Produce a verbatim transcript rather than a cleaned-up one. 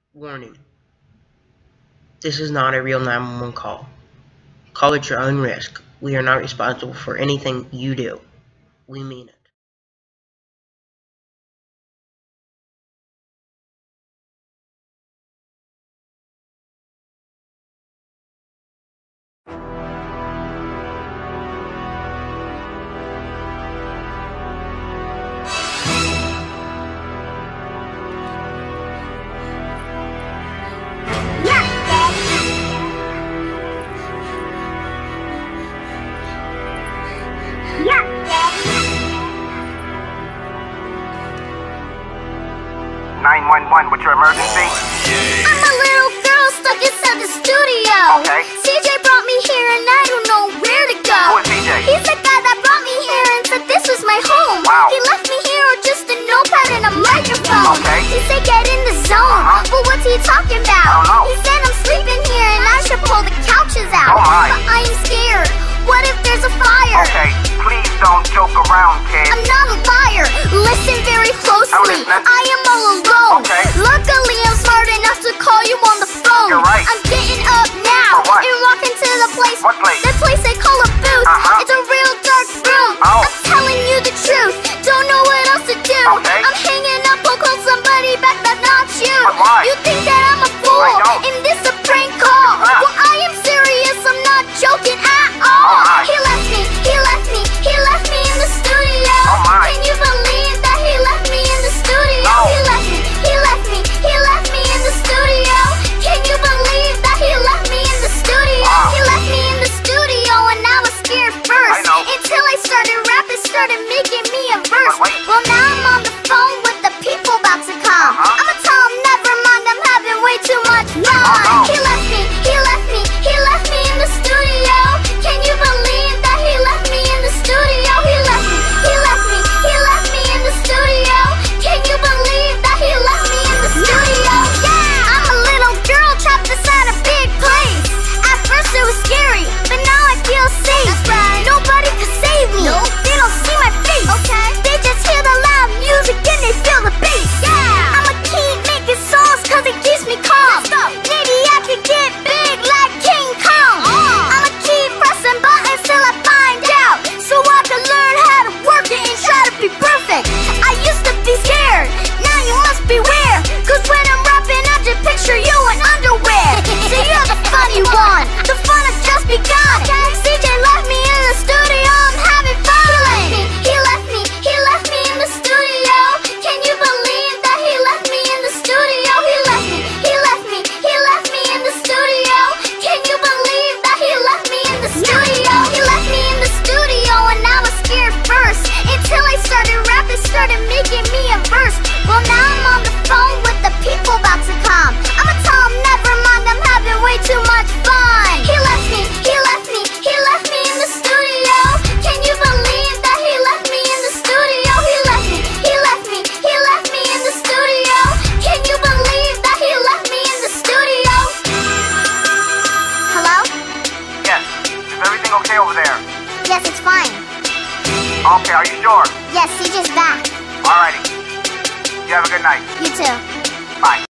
Warning: this is not a real nine one one call. Call at your own risk. We are not responsible for anything you do. We mean it. nine one one, what's your emergency? I'm a little girl stuck inside the studio. Okay. C J brought me here and I don't know where to go. Who is C J? He's the guy that brought me here and said this was my home. Wow. He left me here with just a notepad and a microphone. Okay. He said get in the zone. Uh-huh. But what's he talking about? I don't know. He said I'm sleeping here and I should pull the couches out. Oh my. But I am scared. What if there's a fire? Okay, please don't joke around, kid. I'm not a liar. Listen very closely. listening. I am all alone. Okay. Luckily, I'm smart enough to call you on the phone. You're right. I'm getting up now For what? and walking to the place. What place? The place they call a booth. Uh-huh. It's a real dark room. Oh. I'm telling you the truth. Don't know what else to do. Okay. I'm hanging up. I'll call somebody back. That's not you. But why? You think that I'm a fool? I don't. And this a prank call? Ah. Well, I am serious. I'm not joking at all. Oh, my. He left me. He left me. He left me in the studio. Oh, my. Can you believe that he left me in the studio? No. He left me. He left me. He left me in the studio. Can you believe that he left me in the studio? Wow. He left me in the studio and I was scared first. I know. Until I started rapping, started making me a verse. But wait. Well, now I'm on the phone with the people about to come. Uh-huh. I'ma tell them never mind. I'm having way too much fun. Oh, no. He left me. He left me. He left me in the studio. Can you believe that he left me in the studio? He left me. He left me. He left me in the studio. Can you believe that he left me in the studio? Yeah. I'm a little girl trapped inside a big place. At first it was scary, but now I feel safe. That's right. Nobody can save me. Nope. They don't see my face. Okay. They just hear the loud music and they feel the bass. Yeah. I'ma keep making songs cause it keeps me calm. Let's go. Maybe I could get big like King Kong. Uh. I'ma keep pressing buttons till I find out, so I can learn how to work it and try to be perfect. I used to be scared, now you must beware, cause when I'm rapping I just picture you in underwear. So you're the funny one, the fun has just begun. C J left me in the studio, I'm having fun. He left me, he left me in the studio. Can you believe that he left me in the studio? He left me, he left me, he left me in the studio. Can you believe that he left me in the studio? He left me in the studio and I was scared first, until I started rapping, started making me a verse. Well, now I'm on the phone with the people about to come. I'ma tell them never mind, I'm having way too much fun. He left me, he left me, he left me in the studio. Can you believe that he left me in the studio? He left me, he left me, he left me in the studio. Can you believe that he left me in the studio? Hello? Yes. Is everything okay over there? Yes, it's fine. Okay, are you sure? Yes, C J's back. Alrighty. You have a good night. You too. Bye.